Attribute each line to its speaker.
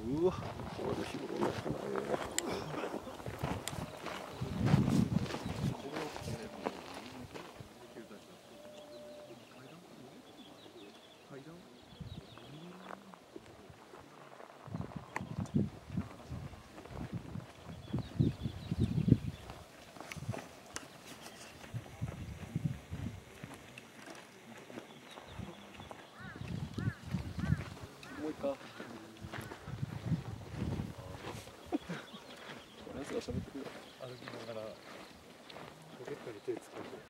Speaker 1: うわ、これで日頃のかな。もう一回。やつが喋ってくる。
Speaker 2: 歩きながらポケットに手突っ込んで。